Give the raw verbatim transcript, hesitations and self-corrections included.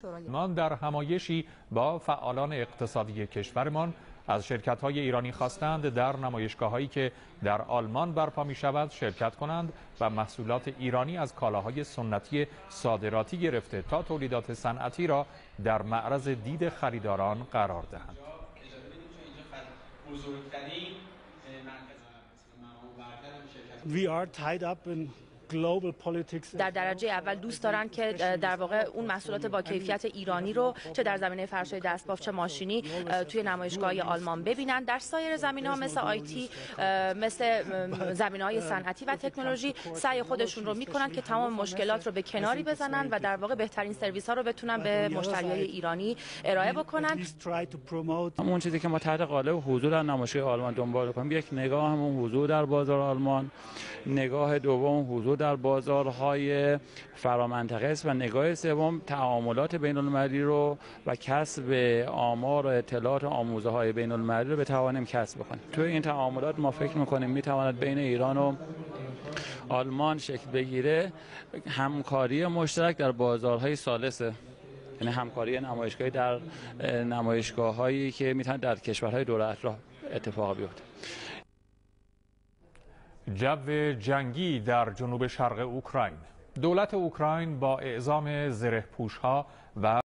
من در همایشی با فعالان اقتصادی کشورمان از شرکت‌های ایرانی خواستند در نمایشگاه‌هایی که در آلمان برپا می‌شود شرکت کنند و محصولات ایرانی از کالاهای سنتی صادراتی گرفته تا تولیدات صنعتی را در معرض دید خریداران قرار دهند. We are tied up in global politics. در درجه اول دوست دارن که در واقع اون محصولات با کیفیت ایرانی رو چه در زمینه فرش‌های دستبافت چه ماشینی توی نمایشگاه‌های آلمان ببینن. در سایر زمینه‌ها مثل آیتی، مثل زمینه‌های صنعتی و تکنولوژی سعی خودشون رو میکنن که تمام مشکلات رو به کناری بزنن و در واقع بهترین سرویس‌ها رو بتونن به مشتریای ایرانی ارائه بکنن. همون چیزی که ما تحت قالب حضور در نمایشگاه آلمان دنبال کنیم، یک نگاه همون حضور در بازار آلمان، نگاه دوم حضور در بازارهای فرامنطقه است و نگاه سوم تعاملات بین المللی رو و کسب آمار و اطلاعات آموزه های بین المللی رو بتوانیم کسب بکنیم. توی این تعاملات ما فکر میکنیم میتواند بین ایران و آلمان شکل بگیره همکاری مشترک در بازارهای ثالثه، یعنی همکاری نمایشگاهی در نمایشگاه‌هایی که میتونه در کشورهای دور اطراف اتفاق بیفته. جو جنگی در جنوب شرق اوکراین. دولت اوکراین با اعزام زره‌پوش‌ها و